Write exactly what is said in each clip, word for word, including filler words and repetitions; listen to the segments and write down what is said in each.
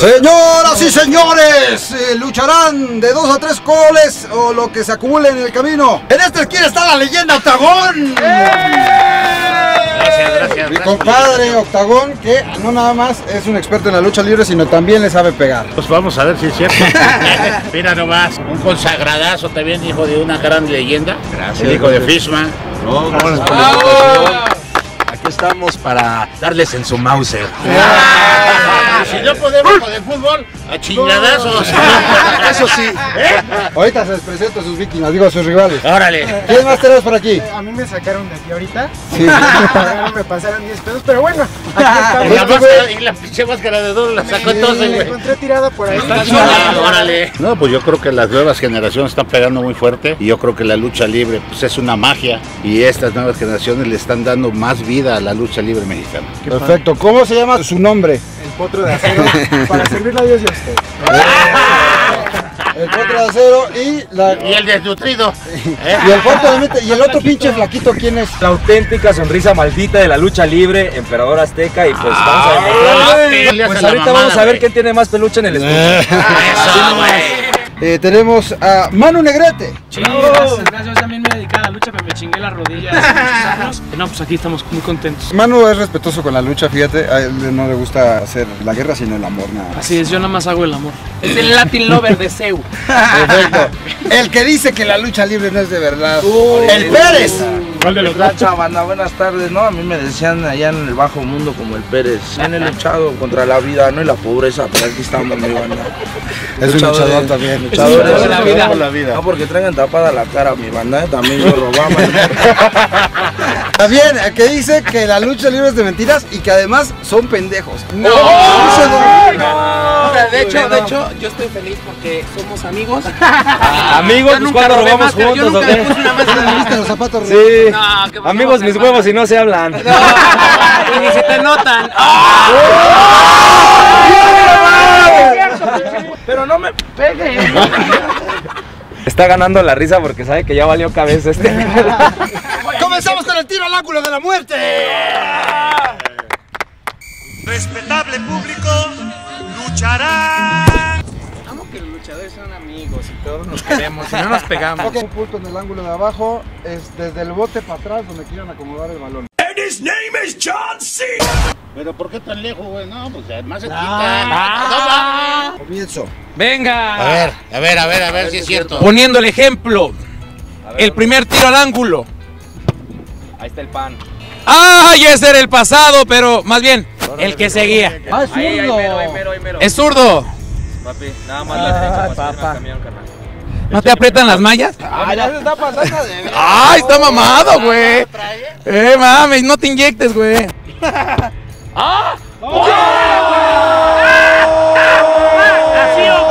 Señoras y señores, eh, lucharán de dos a tres goles o lo que se acumule en el camino. En esta esquina está la leyenda Octagón. Gracias, gracias. Mi compadre Octagón, que no nada más es un experto en la lucha libre, sino también le sabe pegar. Pues vamos a ver si es cierto. Mira nomás, un consagradazo también, hijo de una gran leyenda. Gracias. El hijo de Fishman. No, gracias por la invitación. Aquí estamos para darles en su Mauser. Ah, si no podemos con el fútbol, a chingadazos. Eso sí. ¿Eh? Ahorita se les presento a sus víctimas, digo a sus rivales. Órale. ¿Quién más tenemos por aquí? A mí me sacaron de aquí ahorita. Sí. Me pagaron, me pasaron diez pesos, pero bueno, aquí Y estamos. la, máscara, y la pinche máscara de doble la sacó Me entonces, la güey. encontré tirada por ahí. Ah, órale. No, pues yo creo que las nuevas generaciones están pegando muy fuerte y yo creo que la lucha libre pues es una magia y estas nuevas generaciones le están dando más vida a la lucha libre mexicana. Perfecto. ¿Cómo se llama su nombre? El potro de acero para servirle a Dios y a usted. El potro de acero y la... Y el desnutrido. ¿Eh? Y el potro de mente- y el otro pinche flaquito, ¿quién es? La auténtica sonrisa maldita de la lucha libre, Emperador Azteca, y pues vamos a demostrar. Pues ahorita vamos a ver quién tiene más peluche en el estudio. Eso, güey. Eh, tenemos a Manu Negrete. Sí, gracias, gracias. Yo también me dediqué a la lucha, pero me chingué las rodillas hace muchos años. No, pues aquí estamos muy contentos. Manu es respetuoso con la lucha, fíjate, a él no le gusta hacer la guerra sino el amor nada más. Así es, yo nada más hago el amor. Es el Latin Lover de Seu. Perfecto. El que dice que la lucha libre no es de verdad. El Pérez. ¿Cuál de los La chavana, buenas tardes, ¿no? A mí me decían allá en el bajo mundo como el Pérez. Han luchado contra la vida, ¿no? Y la pobreza, pero aquí estamos, mi banda. Es un luchador también. Luchador de la vida. Por la vida. No, porque traigan tapada la cara, mi banda, ¿eh? También yo robaba. También, el que dice que la lucha libre es de mentiras y que además son pendejos. No, no, no. De hecho, de hecho, yo estoy feliz porque somos amigos. Amigos, pues cuando robamos Yo juntos, ¿o nunca le qué? puse una máscara. ¿Viste los zapatos? Sí. No, que Amigos, mis huevos y no se hablan. No, y ni se te notan. Pero no me pegue. Está ganando la risa porque sabe que ya valió cabeza este. Comenzamos con el tiro al ángulo de la muerte. Respetable público, luchará. Amo que los luchadores son amigos y todos nos queremos y no nos pegamos. Ok, un punto en el ángulo de abajo es desde el bote para atrás donde quieran acomodar el balón. Pero ¿por qué tan lejos, güey? No, pues además se quita. Comienzo. Venga. A ver, a ver, a ver, a ver si es cierto. Poniendo el ejemplo. El primer tiro al ángulo. Ahí está el pan. ¡Ay! Ese era el pasado, pero más bien, el que seguía. ¡Ah, Ahí, ahí mero, ahí mero, ahí mero. Es zurdo. Papi, nada más la derecha para subir al camión, carnal. ¿No te aprietan las mallas? Ah, ya se está pasando de ver. ¡Ay, está mamado, güey! Eh, mames, no te inyectes, güey. ¡Ah! Así o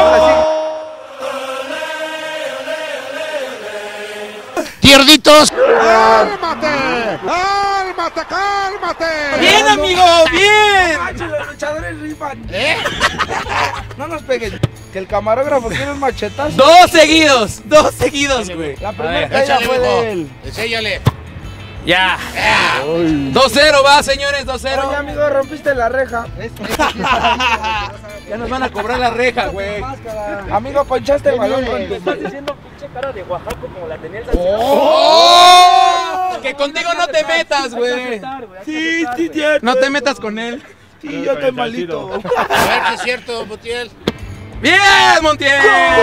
¡Tierditos! ¡Cálmate! ¡Cálmate, cálmate! ¡Bien, amigo! ¡Bien! Manches, los luchadores rifan. ¿Eh? No nos peguen. Que el camarógrafo quiere un machetazo. Dos seguidos, dos seguidos, güey. La A primera ver, caída échale, fue mijo. de él. Enséñale. Ya. dos cero va, señores, dos cero. Oye, amigo, rompiste la reja. Ya nos van a cobrar la reja, güey. Amigo, ponchaste el balón con tu Estás diciendo pinche cara de Oaxaca como la tenía el ¡Oh! Que contigo no te metas, güey. Sí, sí, cierto. No te metas con él. Sí, yo estoy malito. A ver si es cierto, Montiel. ¡Bien, Montiel!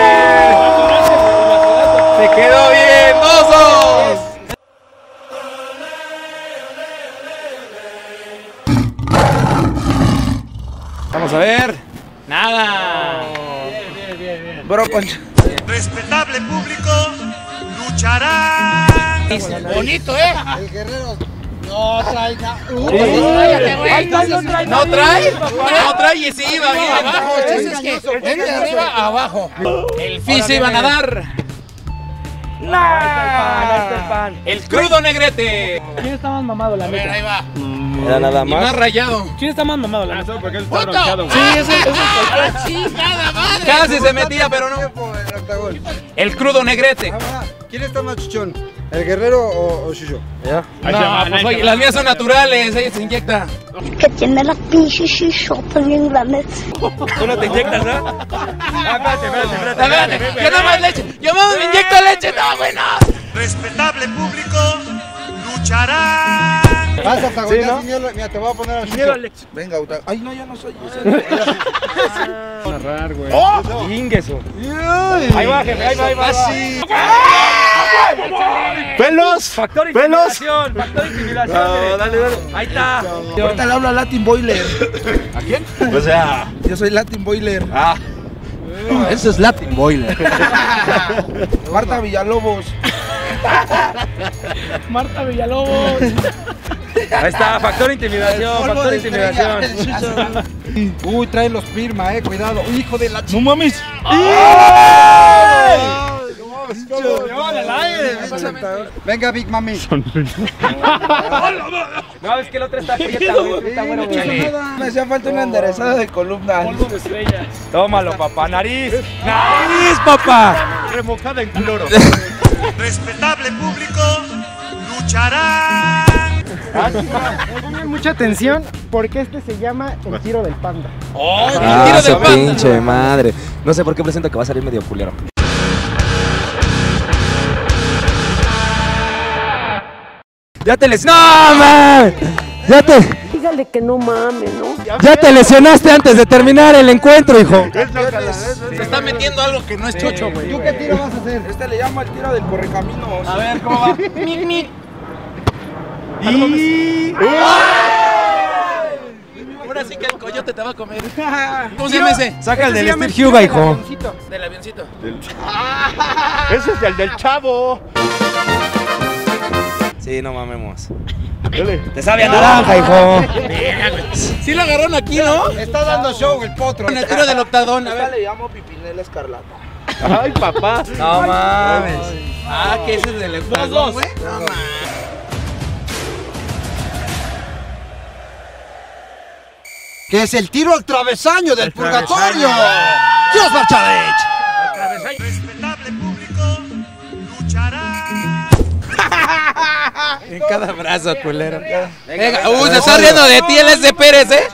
Se quedó bien, dos dos. Vamos a ver. Nada. Bro, poncha. Respetable público, luchará. Bonito, ¿eh? El guerrero no trae nada. Cállate, güey. ¿No trae? No trae y sí iba bien. Abajo, el chiste es que es de arriba a abajo. El F I se iban a dar. Ahí está el pan. El crudo Negrete. ¿Quién está más mamado, la A ver, neta? ahí va. Era nada Y más más. rayado. ¿Quién está más mamado, la neta? Porque él está ¡Punto! Sí, ese es ¡Ah, chingada madre! Casi se metía, pero no. Tiempo en el octagón. El crudo Negrete. Ah, ¿quién está más chichón? ¿El Guerrero o, o Shusho? ¿Ya? No, pues oye, las mías son naturales, ella se inyecta. Que tiene las pinches chichotas bien grandes. Tú no te inyectas, ¿no? Ah, espérate, espérate, espérate. Espérate, yo no más leche, yo más me inyecto leche, no, güey, no. Respetable público, lucharán. Vas a tagonear Sí, ¿no? sin miedo. Mira, te voy a poner a Shusho. Venga, Uta. Ay, no, ya no soy. Narrar, güey. Ingueso. Ahí va, jefe, ahí va, ahí va. Así. ¡Pelos! Factor intimidación, factor intimidación. No, dale, dale. Ahí está. Ahorita le hablo a Latin Boiler. ¿A quién? O sea. Yo soy Latin Boiler. Ah. Eso es Latin Boiler. Marta Villalobos. Marta Villalobos. Ahí está, factor intimidación, Polvo factor de intimidación. estrella. Uy, trae los firma, eh, cuidado. Hijo de la ch... No mames. Venga, Big Mami. No, es que el otro está prieta, güey. Está bueno, güey. Me hacía falta una enderezada de columna. De estrellas. Tómalo, papá. Nariz. Nariz, papá. Remojada en cloro. Respetable público, lucharán. Pongan mucha atención porque este se llama el tiro del panda. Ah, tiro de su panda. pinche madre. No sé por qué presento que va a salir medio culero. Ya te les... ¡No, man! Ya te... Dígale que no mames, ¿no? Ya te lesionaste antes de terminar el encuentro, hijo. Se está metiendo algo que no es chocho, güey. ¿Tú qué tiro vas a hacer? Este le llama el tiro del correcaminos. A ver, ¿cómo va? Mic, mic. Y... Ahora sí que el coyote te va a comer. ¿Cómo se llama ese? Saca el del Steve Huga, hijo. Del avioncito. Ese es el del chavo. Sí, no mamemos. Te sabe a naranja, hijo. Sí lo agarraron aquí, ¿no? Está dando show el potro. En el tiro del octadón, a Acá ver. le llamo Pipinela Escarlata. Ay, papá. No mames. Ah, que ese es del octadón, güey. No mames. Que es el tiro al travesaño del purgatorio. Dios Marchavich. Respetable público, lucharán. En cada brazo, culero. Venga, uy, se está riendo de ti el S. Pérez, ¿eh?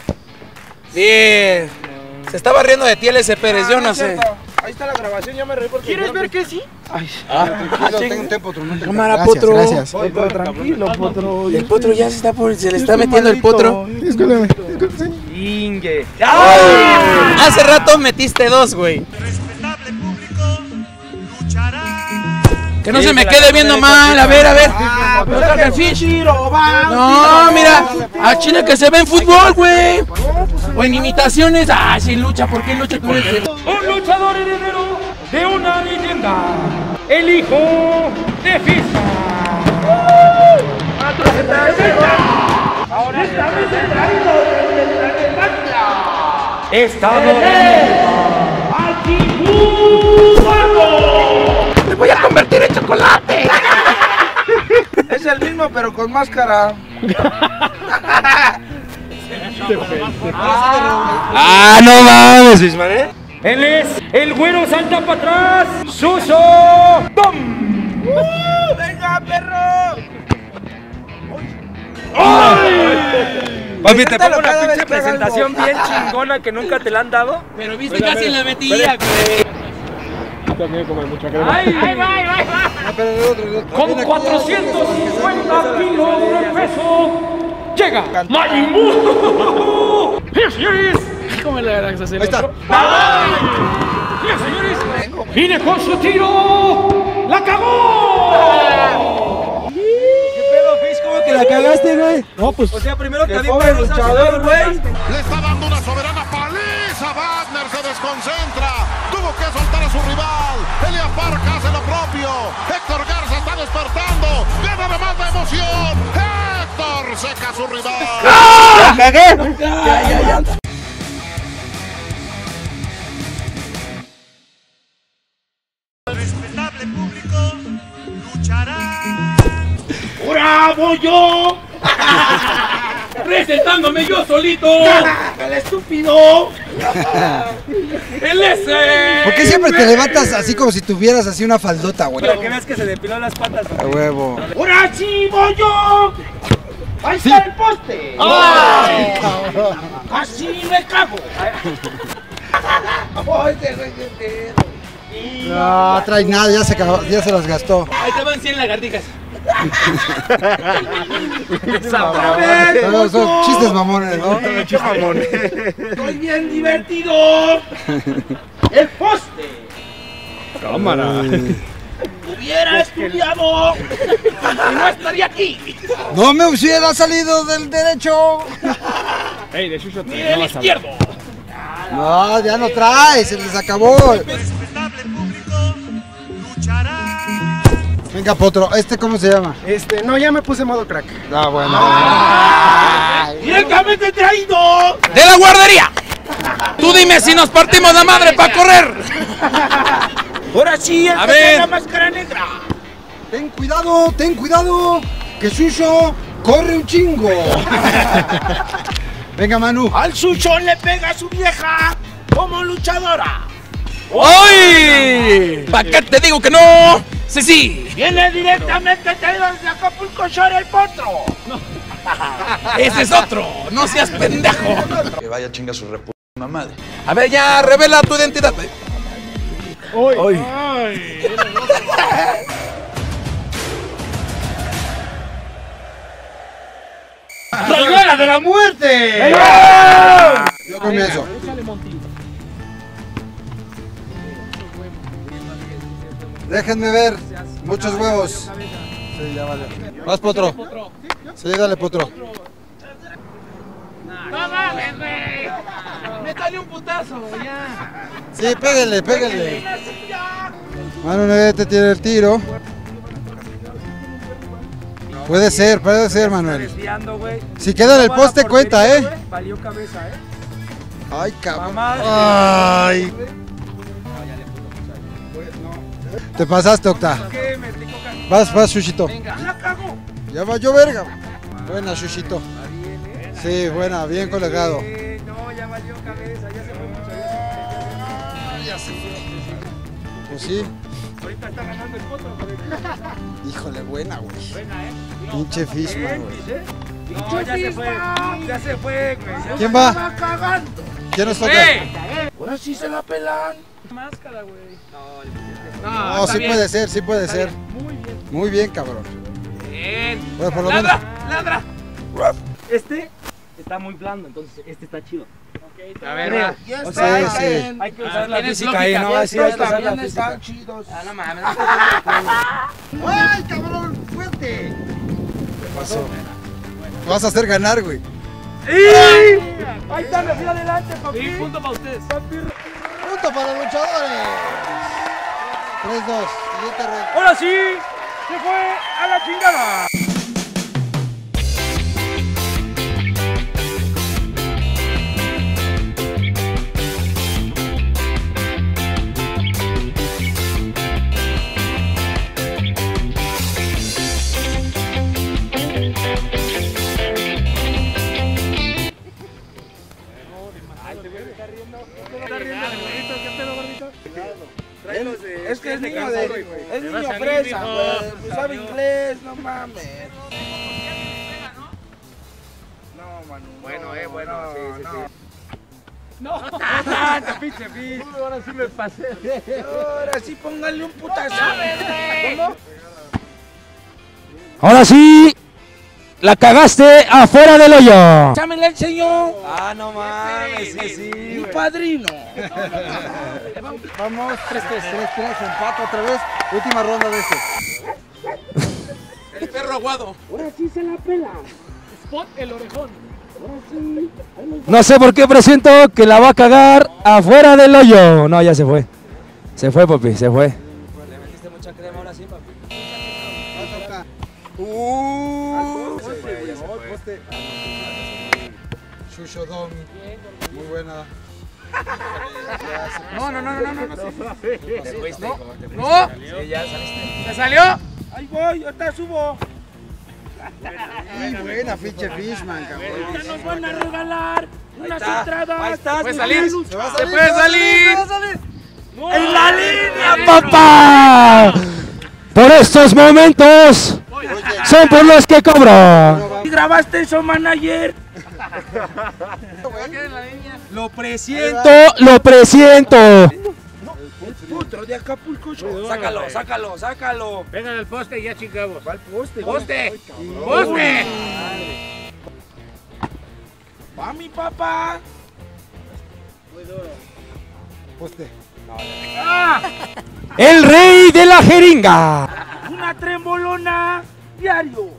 Sí. Se estaba riendo de ti el S. Pérez, yo no sé. Ahí está la grabación, ya me reí porque... ¿Quieres ver que sí? Tranquilo, tengo un tiempo. Cámara, potro. Gracias. Tranquilo, potro. Y el potro ya se está por, se le está metiendo el potro. Discúlpeme. Inge. Hace rato metiste dos, güey. Respetable público, lucharán. Que no se me quede viendo mal, a ver, a ver. pero que tiro, va. No, mira, a Chile que se ve en fútbol, güey. O en imitaciones. Ah, sí lucha, ¿por qué lucha con el... Un luchador heredero de una leyenda. El hijo de Fisa. Ahora esta vez el traído de la Tlaquepaque. Estado aquí ¡Me voy a convertir en chocolate! Es el mismo, pero con máscara. Ah, no mames, Bismarck, ¿eh? Él es el güero salta para atrás. Suso. ¡Bum! ¡Venga, perro! Papi, te pongo Inténtalo una cada vez pinche que haga presentación algo. bien chingona que nunca te la han dado. Pero viste, casi la metía, güey. ¡Ay, ay, ay, ay! Con cuatrocientos cincuenta kilos de peso llega Majin Buu. ¡Bien, señores! ¿Cómo le harás hacer? Ahí está. ¡Bien, señores! ¡Viene con su tiro! ¡La cagó! ¿Qué pedo, Fish? ¿Cómo que la cagaste, güey? No, pues... O sea, primero te ¡Qué vi pobre luchador, güey! Le está dando una soberana paliza. Wagner se desconcentra. Tuvo que soltar a su rival. Elia Parca hace lo propio. Héctor Garza está despertando. Gana además de emoción. Héctor seca a su rival. ¡La cagué! Ya, ya, ya. Respetable público, lucharán. ¡Bravo yo! ¡Presentándome yo solito! ¡El estúpido! ¡El ese! ¿Por qué siempre te levantas así como si tuvieras así una faldota, güey? Para que veas que se depiló las patas. A huevo. ¡Ahora sí voy yo! ¡Ahí Sí. está el poste! ¡Ay! ¡Casi me cago! No, trae nada, ya se, acabó, ya se las gastó. Ahí te van cien lagartijas. Son, son chistes mamones, ¿no? ¡Estoy bien divertido! ¡El poste! Cámara. Hubiera estudiado y no estaría aquí. No me hubiera salido del derecho. Ey, de Chucho Mire el izquierdo. No, ya no trae, se les acabó. Venga, Potro, ¿este cómo se llama? Este, no, ya me puse modo crack. Ah, bueno. Ah, ¡directamente traído! ¡De la guardería! Tú dime si nos partimos la madre para correr. Ahora sí, el A que ver. trae la máscara negra. Ten cuidado, ten cuidado, que Suso corre un chingo. Venga, Manu. Al Sucho le pega a su vieja como luchadora. ¡Ay! ¿Para qué te digo que no? Sí, sí. Viene directamente traído desde Acapulco Shore el potro. Ese es otro. No seas pendejo. Que vaya chinga su reputa madre. A ver, ya, revela tu identidad. Hoy. ¡Traidora de la muerte! Yo comienzo. Déjenme ver. Muchos huevos. Sí, ya vale. Vas, Potro. Sí, dale, Potro. No mames, güey. Métale un putazo, ya. Sí, pégale, pégale. Manu Negrete tiene el tiro. Puede ser, puede ser, Manuel. Si queda en el poste, cuenta, ¿eh? Valió cabeza, ¿eh? Ay, cabrón. Mamá. Ay. Te pasaste, Octa. ¿Qué? Me explicó que... Vas, vas, Chuchito. ¡La cago! Ya va yo, verga. Buena, Chuchito. Sí, buena, bien colegado. Eh, no, ya valió cabeza, ya se fue mucho. Ya se fue. Pues sí. Ahorita está ganando el potro, güey. Híjole, buena, güey. Buena, ¿eh? Pinche Fishman, güey. No, ya se fue. Ya se fue, güey. Ya ¿Quién se va? ¡Va cagando! ¿Quién nos toca? Ahora sí se la pelan. Máscara, güey. No, sí puede ser, sí puede ser. Muy bien. Muy bien, cabrón. Bien. Bueno, por lo menos. Ladra, ladra. Este está muy blando, entonces este está chido. A ver, Creo. va. Ya O está sea, bien. sí. Hay que usar la Tienes física lógica, ahí, ¿no? ya Así hay que Estos usar la también física. están chidos. Ah, no mames. ¡Ay, cabrón! ¡Fuerte! ¿Qué pasó? Vas a hacer ganar, güey. Ahí está, me fui adelante, papi. Sí, punto para ustedes. Punto para los luchadores. tres dos. Siguiente ronda. Ahora sí, se fue a la chingada. Es que es niño de. Es niño fresa, güey. Pues sabe inglés, no mames. No, Manu. Bueno, eh, bueno, sí, sí, sí. No, no tanto, pinche bicho. Ahora sí me pasé. Ahora sí, póngale un putazo. ¿Cómo? Ahora sí, la cagaste afuera del hoyo. Ya me la enseñó. Ah, no mames, sí, sí. Mi padrino. Vamos, tres tres, tres tres, empate otra vez. Última ronda de este. El perro aguado. Ahora sí se la pela. Spot el orejón. No sé por qué presiento que la va a cagar afuera del hoyo. No, ya se fue. Se fue, papi, se fue. Le metiste mucha crema ahora sí, papi. Uh, Shusho Dom. Muy buena. No, no, no, no, no, no. Te fuiste, hijo, te fuiste. No. Sí, ya saliste. ¿Se salió? Ahí voy, ahorita subo. Muy buena, pinche Fishman, cabrón. Ya nos van a regalar Unas entradas. Ahí estás, ¿Se puede mi salir? Jesús. ¿Se puede salir? Se va a salir. ¡En la línea, ¡Papá! Por estos momentos son por los que cobro. ¿Y grabaste eso, manager? Lo presiento. Lo presiento. Otro de Acapulco. Sácalo, sácalo, sácalo. Vengan al poste y ya chingamos. ¿Cuál poste? ¡Poste! ¡Poste! Va mi papá. Muy duro. Poste. ¡Ah! El rey de la jeringa. Una trembolona diario.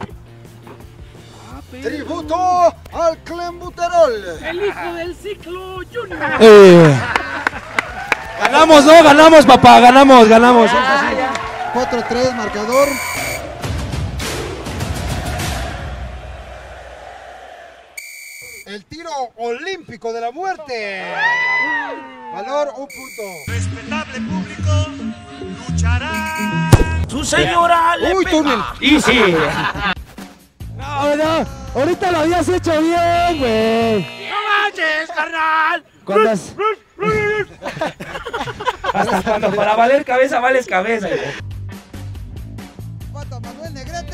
Tributo al clenbuterol. El hijo del ciclo Junior. Eh. Ganamos, no, ganamos, papá, ganamos, ganamos. cuatro tres, marcador. El tiro olímpico de la muerte. Valor un punto. Respetable público, luchará. Su señora le Uy, pega. túnel. Y sí. No, no, ahorita lo habías hecho bien, güey. ¡No manches, carnal! Cuando has- Hasta cuando para valer cabeza, vales cabeza. Pata Manuel Negrete.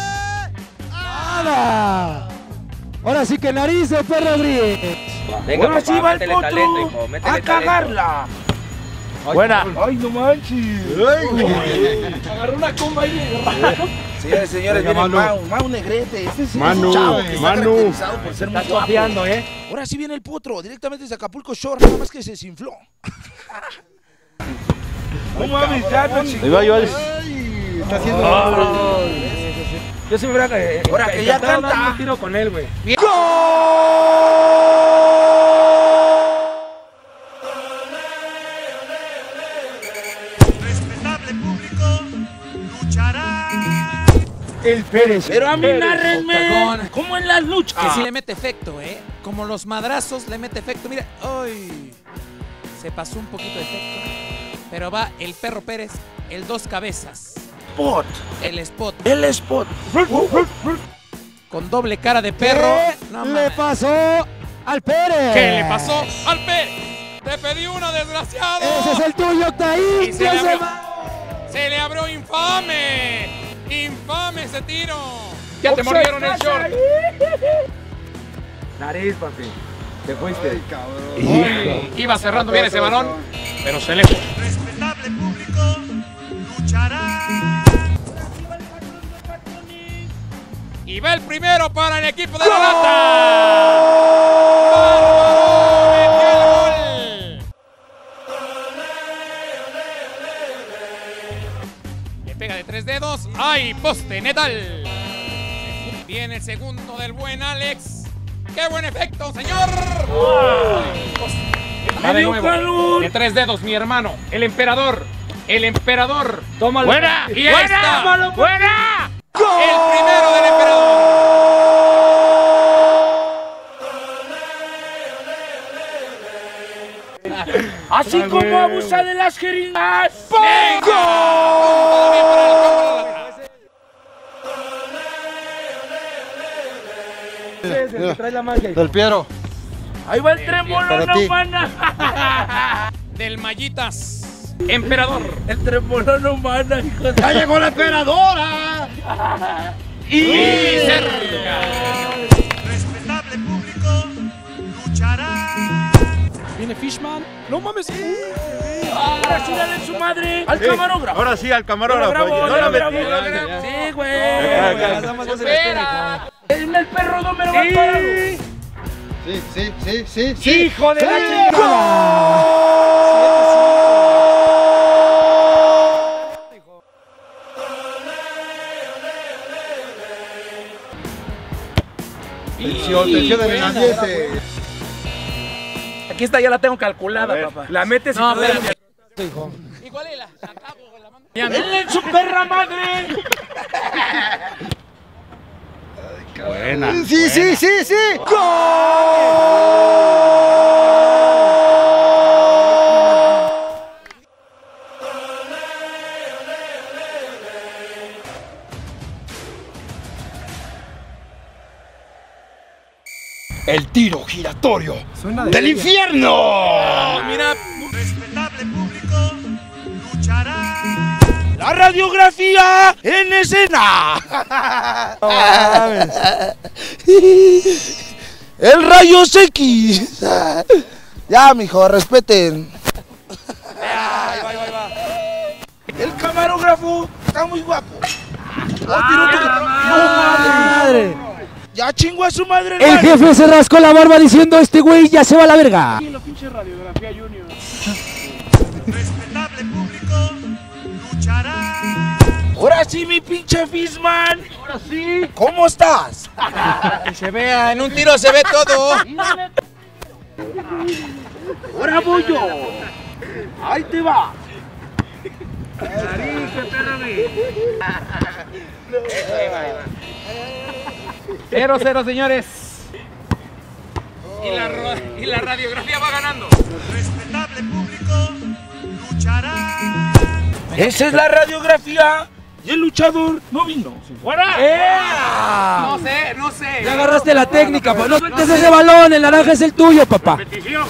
¡Nada! Ahora sí que nariz de perro Rodríguez. Venga, Ahora papá, sí va el métele potro talento, hijo, métele a talento. cagarla. Buena. Ay, no manches. Agarró una comba ahí. Señores, señores, Venga, viene Manu. Mau, Mau Negrete. Este es Manu, un chavo que está Manu. caracterizado por ser muy Estás guapo. confiando, ¿eh? Ahora sí viene el potro, directamente desde Acapulco Shore, nada más que se desinfló. No mames, ya no Ahí va, ahí va. Ay, está haciendo. Yo siempre hubiera eh, Ahora que ya encantado canta. darme un tiro con él, güey. Respetable público, luchará. El Pérez. Pero a mí nárrenme como en las luchas. Que sí le mete efecto, ¿eh? Como los madrazos le mete efecto. Mira, ¡ay! Se pasó un poquito de efecto. Pero va el Perro Pérez, el dos cabezas, Spot. el spot, El spot. con doble cara de perro. No ¿Qué le mames. pasó al Pérez? ¿Qué le pasó al Pérez? Te pedí una, desgraciado. Ese es el tuyo, Octaín. Y se le abrió, se le abrió infame. Infame ese tiro. Ya te mordieron el short. Nariz, papi. Te fuiste. Ay, cabrón. Iba cerrando bien ese balón, pero se le fue. Respetable público, luchará. Y va el primero para el equipo de la Lata. ¡Bárbaro! ¡Metió el gol! Le pega de tres dedos. ¡Ay, poste, Netal! Viene el segundo del buen Alex. ¡Qué buen efecto, señor! Ay, poste. Va de nuevo. De tres dedos, mi hermano. El emperador. El emperador. Tómalo. ¡Buena! Y ¡Buena! esta. ¡Tómalo! ¡Buena! El primero del emperador. Así como abusa de las jeringas. ¡Venga! Todavía para el campo de la Lata. Ese es el que trae la magia. Del Piero. Ahí va el trembolón, Para ti. humana. Del Mallitas. Emperador. El trembolón humana, hijo de... ¡Ya llegó la emperadora! Y... cerca. Respetable público, luchará. Viene Fishman. No mames. Ahora sí dale su madre al camarógrafo. Ahora sí, al camarógrafo. Yo lo grabo, No yo la lo metí. grabo, yo lo ya, grabo. ya. Sí, güey. Las damas no se Espera. En el perro no me lo va a parar. Sí, sí, sí, sí, sí. ¡Hijo de la Sí. chingada! Tensión, tensión del ambiente. Aquí está, ya la tengo calculada, papá. La metes y No, te doy espérame. la- Igual y la la cago, güey, la mando. ¡Denle en su perra madre! Buena. Sí, sí, sí, sí. el tiro giratorio Suena de del ella. infierno. Mira, Respetable público, luchará. La radiografía en escena. No mames. El rayos X. Ya, mijo, respeten. ahí va, ahí va, ahí va. El camarógrafo está muy guapo. ¡Madre! Ya chingó a su madre. El jefe se rascó la barba diciendo, este güey ya se va a la verga. La pinche radiografía Junior. Respetable público, luchará. Ahora sí, mi pinche Fisman. Ahora sí. ¿Cómo estás? Que se vea, en un tiro se ve todo. Ahora voy yo. Ahí te va. cero cero, señores. Y la, ro- y la radiografía va ganando. Respetable público, luchará. Esa es la radiografía. Y el luchador no vino. ¡Fuera! No sé, no sé. Ya agarraste la técnica, pa. No sueltes ese balón, el naranja es el tuyo, papá. Petición.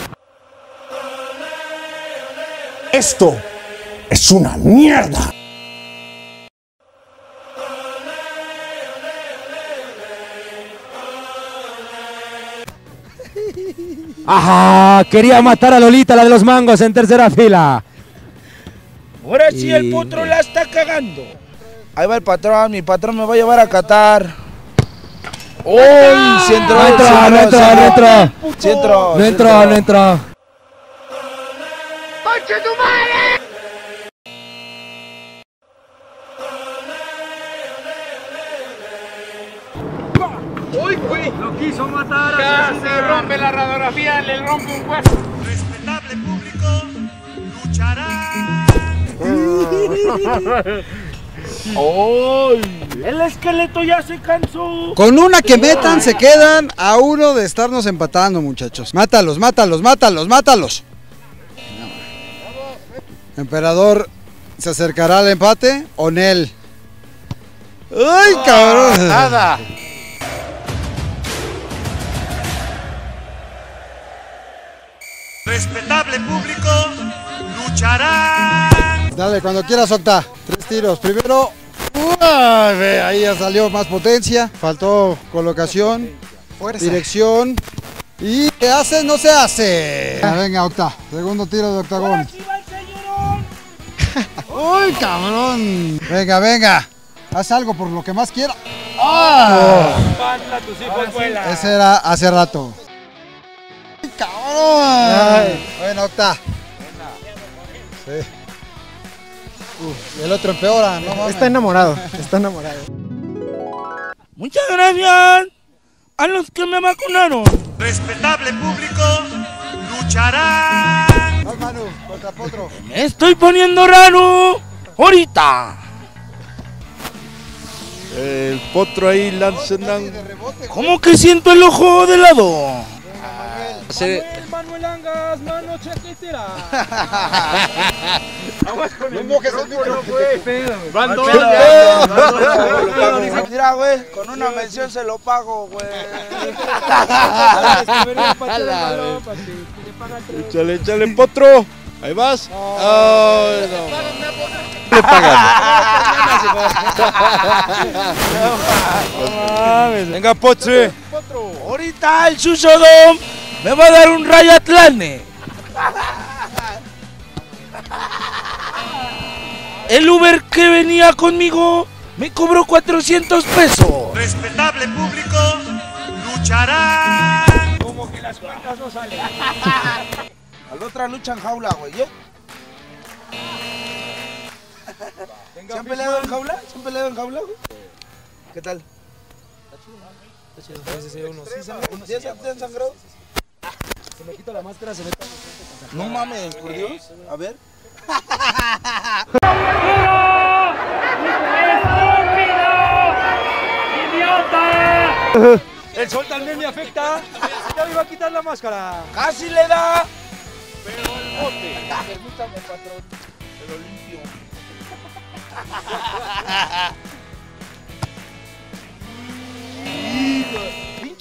Esto es una mierda. Ajá, quería matar a Lolita, la de los mangos, en tercera fila. Ahora sí el potro la está cagando. Ahí va el patrón, mi patrón me va a llevar a Qatar. ¡Uy! Sí entró, No entró, sí no entró, no entró. Sí entró, No sí entró, no entró. ¡Conche tu madre! ¡Uy, güey! Lo quiso matar. Ya se rompe la radiografía, le rompe un hueso. Respetable público, luchará. ¡Ay! El esqueleto ya se cansó. Con una que metan se quedan a uno de estarnos empatando, muchachos. Mátalos, mátalos, mátalos, mátalos. Emperador, ¿se acercará al empate o Nel? ¡Ay, cabrón! Nada. Respetable público, luchará. Dale, cuando quieras, Octa. Tres tiros. Primero, ¡uah! Ve, ahí ya salió más potencia. Faltó colocación, Fuerza. dirección. ¿Y qué hace? No se hace. Ah, venga, Octa. Segundo tiro de octagón. ¡Uy, cabrón! Venga, venga. Haz algo por lo que más quiera. ¡Ah! Pantla, tus hijos vuelan. Ese era hace rato. ¡Ay, cabrón! Bueno, Octa. Sí. Uh, el otro empeora, no mames. Está enamorado, está enamorado. Muchas gracias a los que me vacunaron. Respetable público, luchará. Vas, Manu, contra Potro. Me estoy poniendo raro. Ahorita. El potro ahí lanza. ¿Cómo que siento el ojo de lado? Se... Manuel Angas, mano chaquetera. Aguas con el mojes el micro. Van dos. Mira, güey, con una mención se lo pago, güey. Échale, échale, potro. Ahí vas. Ay, no. Le pagan. Venga, potre. Ahorita el Susodom me va a dar un rayo Atlane. El Uber que venía conmigo me cobró cuatrocientos pesos. Respetable público, luchará. Como que las cuentas no salen. A la otra lucha en jaula, güey, ¿eh? ¿Se han peleado en jaula? ¿Se han peleado en jaula, güey? ¿Qué tal? ¿Ya se han sangrado? Se me quita la máscara, se me quita. No mames, por Dios. A ver. ¡Idiota! El sol también me afecta. Ya me iba a quitar la máscara. Casi le da. Pero el bote. Permítame, patrón. Te lo limpio.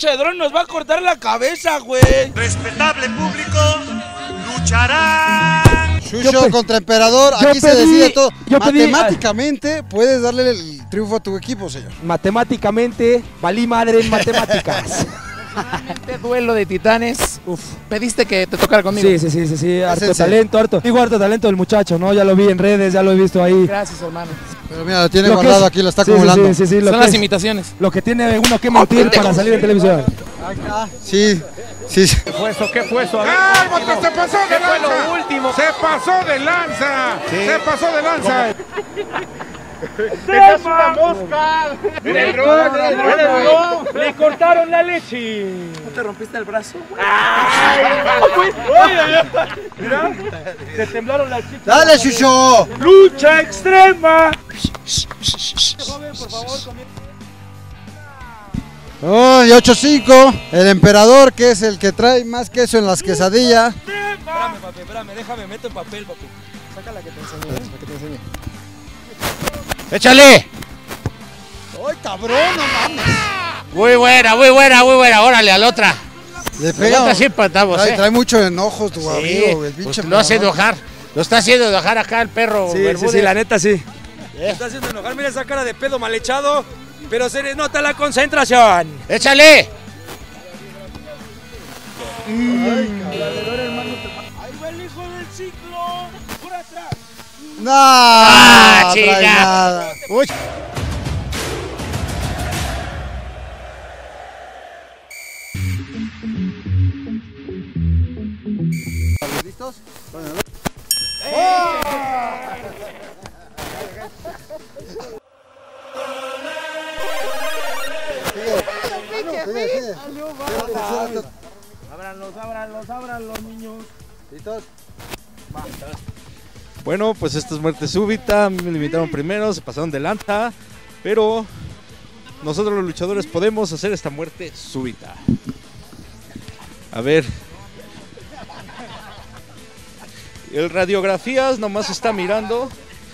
pinche dron nos va a cortar la cabeza, güey. Respetable público, luchará. Chucho contra Emperador, aquí pedí, se decide todo. Pedí, Matemáticamente puedes darle el triunfo a tu equipo, señor. Matemáticamente, valí madre en matemáticas. Este duelo de titanes. Uf, pediste que te tocara conmigo. Sí, sí, sí, sí, sí. Harto talento, harto. Digo, harto talento del muchacho, ¿no? Ya lo vi en redes, ya lo he visto ahí. Gracias, hermano. Pero mira, lo tiene lo guardado es, aquí, lo está sí, acumulando. Sí, sí, sí, sí, Son lo las es, imitaciones. Lo que tiene uno que mentir oh, para salir en televisión. Sí, sí. ¿Qué fue eso? ¿Qué fue eso? ¡Cálmate! ¡Se pasó de lanza! Fue lo último. ¡Se pasó de lanza! Sí. ¡Se pasó de lanza! ¡Dejas una mosca! ¡Le, le cortaron la leche! ¿No te rompiste el brazo? Mira, te temblaron las chicas. ¡Dale, Chucho! ¡Lucha extrema! Joven, por favor, oh, y ocho cinco, el Emperador, que es el que trae más queso en las quesadillas. Espérame, papi, espérame, déjame, meto en papel, papi. Saca la que te enseñé, la que te enseñé. ¡Échale! ¡Ay, cabrón, no mames! Muy buena, muy buena, muy buena. Órale, a la otra. Le pega. Así patamos, trae, ¿eh? trae mucho enojo tu sí, amigo, el pinche. Pues lo hace enojar. Lo está haciendo enojar acá el perro. Sí, sí, sí, la neta sí. ¿Eh? Lo está haciendo enojar, mira esa cara de pedo mal echado. Pero se le nota la concentración. ¡Échale! Mm. Ay, ahí va el hijo del ciclo. Por atrás. No, ah, no trae nada. Uy. ¿Listos? Bueno, ¡oh! Ábranlos, ábranlos, ábranlos, niños. ¿Listos? Va. Bueno, pues esta es muerte súbita, me limitaron primero, se pasaron de lanza, pero nosotros los luchadores podemos hacer esta muerte súbita. A ver. El radiografías nomás está mirando.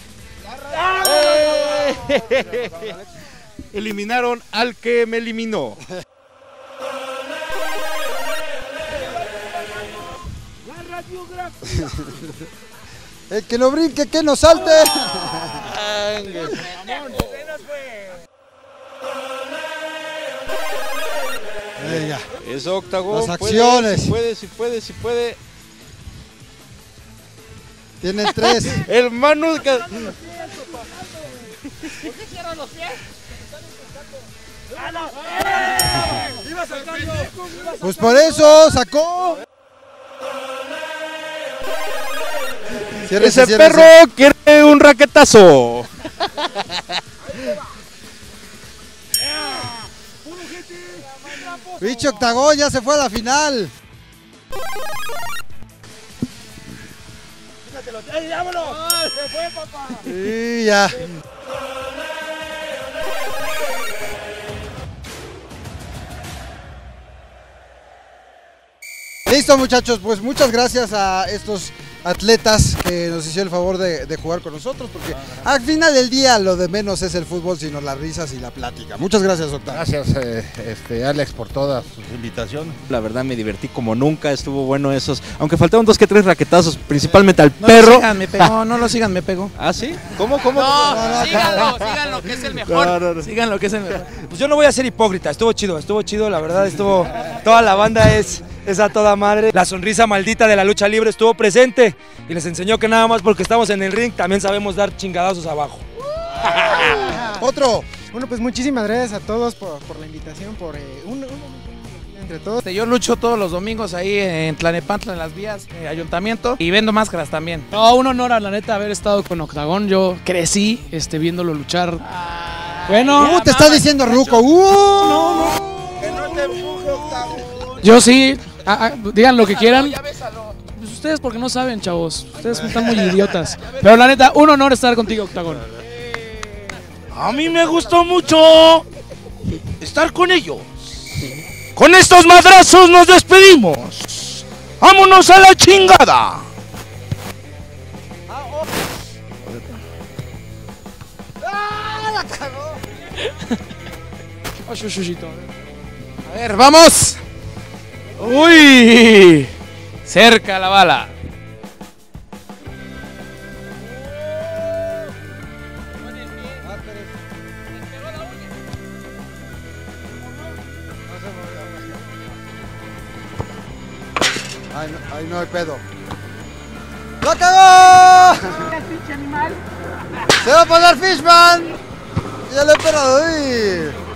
¡Eh! Eliminaron al que me eliminó. La radiografía. El que no brinque, que no salte. Venga. Es octagón. Las acciones. Si puede, si puede, si puede. Tienen tres. Hermano. ¿Por qué cierran los pies? ¡Ah, no! ¡Eh! ¡Iba sacando! Pues por eso sacó. Ciérrese, ese ciérrese. Perro quiere un raquetazo. Bicho Octagón ya se fue a la final. ¡Ey, vámonos! ¡Se fue, papá! Y ya. Listo, muchachos, pues muchas gracias a estos atletas que nos hicieron el favor de, de jugar con nosotros, porque al final del día lo de menos es el fútbol, sino las risas y la plática. Muchas gracias, Octavio. Gracias, eh, este, Alex, por todas sus invitaciones. La verdad me divertí como nunca, estuvo bueno esos, aunque faltaron dos que tres raquetazos, principalmente al no perro. Lo sigan, me pegó, no lo sigan, me pegó. ¿Ah, sí? ¿Cómo, cómo? No, no, no, síganlo, sigan lo que es el mejor. No, no, no. Sigan lo que es el mejor. Pues yo no voy a ser hipócrita, estuvo chido, estuvo chido, la verdad estuvo, toda la banda es... Es a toda madre. La sonrisa maldita de la lucha libre estuvo presente y les enseñó que nada más porque estamos en el ring también sabemos dar chingadazos abajo. Otro. Bueno, pues muchísimas gracias a todos por, por la invitación, por eh, un, un, entre todos. Yo lucho todos los domingos ahí en Tlanepantla, en las vías, eh, ayuntamiento, y vendo máscaras también. No, un honor a la neta haber estado con Octagón. Yo crecí este, viéndolo luchar. Ah, bueno. Uh, te está diciendo Ruco. Uh, no, no. Que no te empuje, Octagón. Yo sí. Ah, ah, digan lo que quieran. Pues ustedes porque no saben, chavos. Ustedes están muy idiotas. Pero la neta, un honor estar contigo, Octagón. A mí me gustó mucho estar con ellos. Con estos madrazos nos despedimos. ¡Vámonos a la chingada! ¡Ah, la cagó! A ver, vamos. Uy, cerca la bala. Ay, no, ay, no hay pedo. ¡Lo cagó! Se va a poner Fishman. Ya le he perdido.